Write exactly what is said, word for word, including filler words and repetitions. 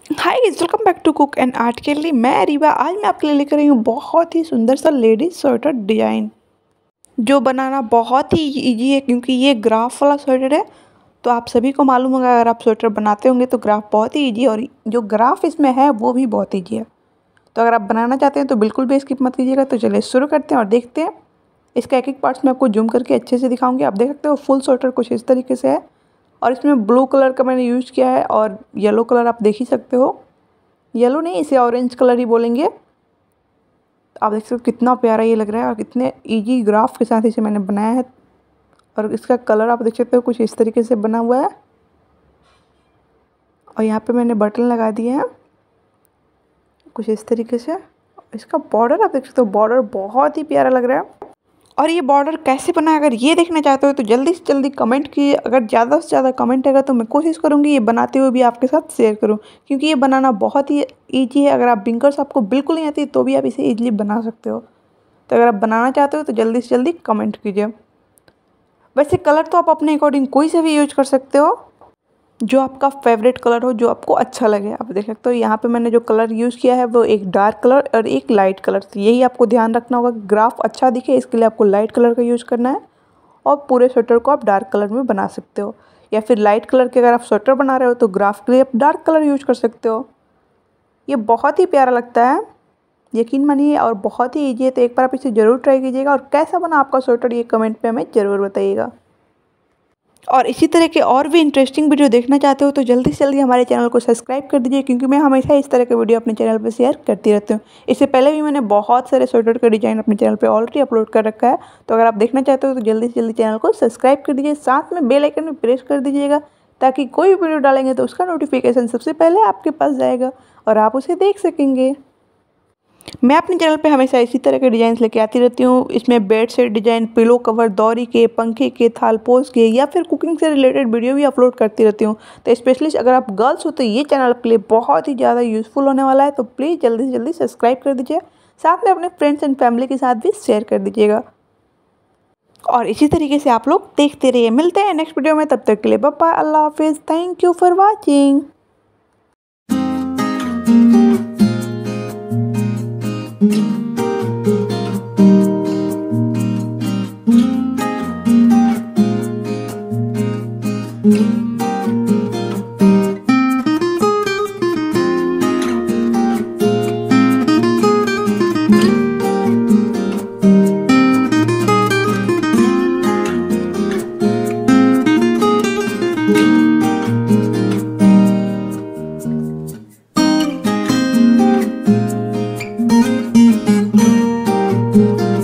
Hi guys, welcome back to cook and art के लिए मैं रीवा। आज मैं आपके लिए लेकर आई हूँ बहुत ही सुंदर सा लेडीज स्वेटर डिजाइन जो बनाना बहुत ही इजी है, क्योंकि ये ग्राफ वाला स्वेटर है। तो आप सभी को मालूम होगा, अगर आप स्वेटर बनाते होंगे तो ग्राफ बहुत ही इजी है, और जो ग्राफ इसमें है वो भी बहुत ईजी है। तो अगर आप बनाना चाहते हैं तो बिल्कुल भी स्किप मत कीजिएगा। तो चलिए शुरू करते हैं और देखते हैं। इसका एक एक पार्ट्स मैं आपको जूम करके अच्छे से दिखाऊंगी। आप देख सकते हो फुल स्वेटर कुछ इस तरीके से है, और इसमें ब्लू कलर का मैंने यूज़ किया है, और येलो कलर आप देख ही सकते हो। येलो नहीं, इसे ऑरेंज कलर ही बोलेंगे। आप देख सकते हो कितना प्यारा ये लग रहा है, और कितने इजी ग्राफ के साथ इसे मैंने बनाया है। और इसका कलर आप देख सकते हो कुछ इस तरीके से बना हुआ है, और यहाँ पे मैंने बटन लगा दिए हैं कुछ इस तरीके से। इसका बॉर्डर आप देख सकते हो, बॉर्डर बहुत ही प्यारा लग रहा है। और ये बॉर्डर कैसे बना है, अगर ये देखना चाहते हो तो जल्दी से जल्दी कमेंट कीजिए। अगर ज़्यादा से ज़्यादा कमेंट आएगा तो मैं कोशिश करूँगी ये बनाते हुए भी आपके साथ शेयर करूँ, क्योंकि ये बनाना बहुत ही ईजी है। अगर आप बिंकर्स आपको बिल्कुल नहीं आती तो भी आप इसे ईजिली बना सकते हो। तो अगर आप बनाना चाहते हो तो जल्दी से जल्दी कमेंट कीजिए। वैसे कलर तो आप अपने अकॉर्डिंग कोई से भी यूज कर सकते हो, जो आपका फेवरेट कलर हो, जो आपको अच्छा लगे। आप देख सकते हो यहाँ पे मैंने जो कलर यूज़ किया है वो एक डार्क कलर और एक लाइट कलर। तो यही आपको ध्यान रखना होगा, ग्राफ अच्छा दिखे इसके लिए आपको लाइट कलर का यूज़ करना है, और पूरे स्वेटर को आप डार्क कलर में बना सकते हो। या फिर लाइट कलर के अगर आप स्वेटर बना रहे हो तो ग्राफ के लिए आप डार्क कलर यूज कर सकते हो। ये बहुत ही प्यारा लगता है, यकीन मानिए, और बहुत ही ईजी है। तो एक बार आप इसे ज़रूर ट्राई कीजिएगा, और कैसा बना आपका स्वेटर ये कमेंट में हमें ज़रूर बताइएगा। और इसी तरह के और भी इंटरेस्टिंग वीडियो देखना चाहते हो तो जल्दी से जल्दी हमारे चैनल को सब्सक्राइब कर दीजिए, क्योंकि मैं हमेशा इस तरह के वीडियो अपने चैनल पर शेयर करती रहती हूँ। इससे पहले भी मैंने बहुत सारे स्वेटर का डिज़ाइन अपने चैनल पे ऑलरेडी अपलोड कर रखा है। तो अगर आप देखना चाहते हो तो जल्दी से जल्दी चैनल को सब्सक्राइब कर दीजिए, साथ में बेल आइकन में प्रेस कर दीजिएगा, ताकि कोई वीडियो डालेंगे तो उसका नोटिफिकेशन सबसे पहले आपके पास जाएगा और आप उसे देख सकेंगे। मैं अपने चैनल पे हमेशा इसी तरह के डिज़ाइन लेके आती रहती हूँ। इसमें bed set design, pillow cover, दौरी के, पंखे के, थालपोश के, या फिर कुकिंग से रिलेटेड वीडियो भी अपलोड करती रहती हूँ। तो स्पेशली अगर आप गर्ल्स हो तो ये चैनल आपके लिए बहुत ही ज़्यादा यूज़फुल होने वाला है। तो प्लीज़ जल्दी से जल्दी सब्सक्राइब कर दीजिए, साथ में अपने फ्रेंड्स एंड फैमिली के साथ भी शेयर कर दीजिएगा। और इसी तरीके से आप लोग देखते रहिए। मिलते हैं नेक्स्ट वीडियो में, तब तक के लिए बाय बाय, अल्लाह हाफिज़, thank you for watching. Thank you.